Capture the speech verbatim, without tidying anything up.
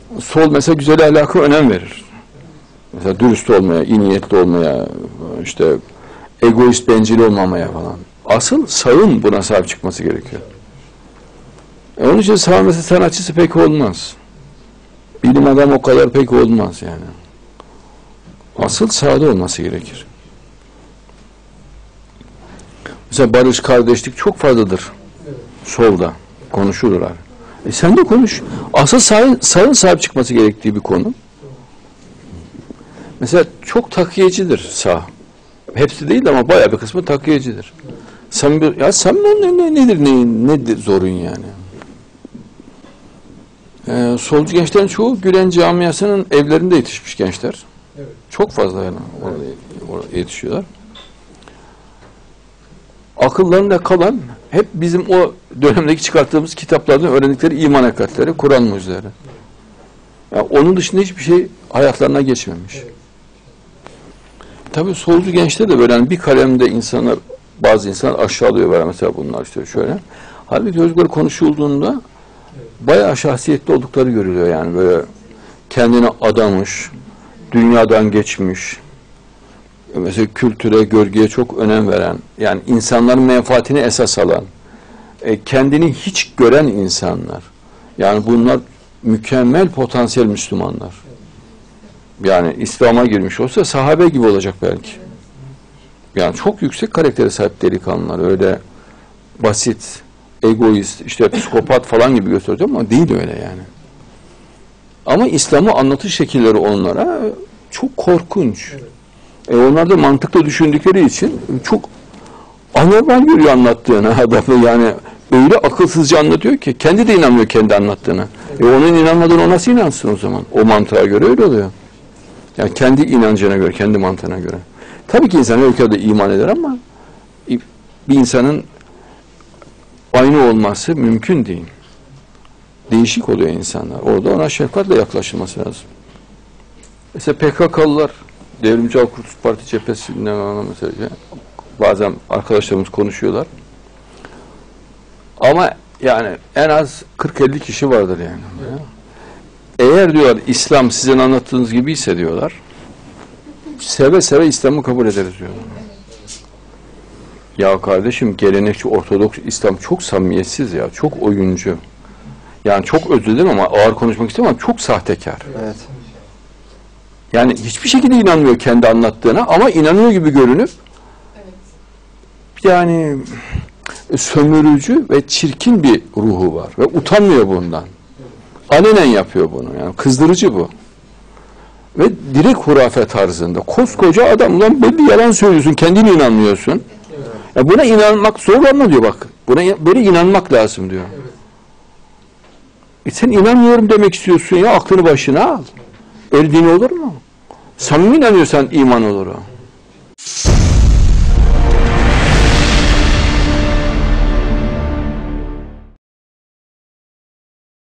Sol mesela güzel ahlaka önem verir. Mesela dürüst olmaya, iyi niyetli olmaya, işte egoist, bencil olmamaya falan. Asıl sağın buna sahip çıkması gerekiyor. E onun için sağ mesela sanatçısı pek olmaz. Bilim adamı o kadar pek olmaz yani. Asıl sağda olması gerekir. Mesela barış, kardeşlik çok fazladır. Solda konuşulurlar. E sen de konuş. Asıl sağın, sağın sahip çıkması gerektiği bir konu. Mesela çok takiyecidir sağ. Hepsi değil ama bayağı bir kısmı takiyecidir. Samimi, ya samimi ne, nedir, ne, nedir zorun yani? Ee, solcu gençlerin çoğu Gülen camiasının evlerinde yetişmiş gençler. Evet. Çok fazla yani orada, orada yetişiyorlar. Akıllarında kalan hep bizim o dönemdeki çıkarttığımız kitaplardan öğrendikleri iman hakikatleri, Kur'an mucizeleri. Yani onun dışında hiçbir şey hayatlarına geçmemiş. Evet. Tabii solcu gençler de böyle yani bir kalemde insanlar, bazı insanlar aşağılıyor böyle mesela bunlar işte şöyle. Halbuki çocuklar konuşulduğunda bayağı şahsiyetli oldukları görülüyor yani böyle kendine adamış, dünyadan geçmiş, mesela kültüre, görgüye çok önem veren, yani insanların menfaatini esas alan, e, kendini hiç gören insanlar. Yani bunlar mükemmel potansiyel Müslümanlar. Yani İslam'a girmiş olsa sahabe gibi olacak belki. Yani çok yüksek karaktere sahip delikanlılar. Öyle basit, egoist, işte psikopat falan gibi gösteriyor ama değil öyle yani. Ama İslam'ı anlatış şekilleri onlara çok korkunç. E onlar da mantıklı düşündükleri için çok anormal görüyor anlattığını adamı yani öyle akılsızca anlatıyor ki kendi de inanmıyor kendi anlattığını. E onun inanmadığını o nasıl inansın o zaman? O mantığa göre öyle oluyor. Yani kendi inancına göre, kendi mantığına göre. Tabii ki insan ülkede iman eder ama bir insanın aynı olması mümkün değil. Değişik oluyor insanlar. Orada ona şefkatle yaklaşılması lazım. Mesela P K K'lılar, Devrimci Halk Kurtuluş Parti cephesinden mesela bazen arkadaşlarımız konuşuyorlar. Ama yani en az kırk elli kişi vardır yani. Evet. Eğer diyorlar İslam sizin anlattığınız gibiyse diyorlar, seve seve İslam'ı kabul ederiz diyorlar. Ya kardeşim gelenekçi Ortodoks İslam çok samimiyetsiz ya, çok oyuncu. Yani çok özür dilerim ama ağır konuşmak istemem ama çok sahtekar. Evet. Yani hiçbir şekilde inanmıyor kendi anlattığına ama inanıyor gibi görünüp yani sömürücü ve çirkin bir ruhu var ve utanmıyor bundan. Alenen yapıyor bunu. Yani kızdırıcı bu. Ve direkt hurafe tarzında. Koskoca adam lan belli yalan söylüyorsun, kendine inanmıyorsun. Ya buna inanmak zorlanma diyor bak. Buna böyle inanmak lazım diyor. E sen inanmıyorum demek istiyorsun ya, aklını başına al. Öyle din olur mu? Samimi inanıyorsan iman olur o.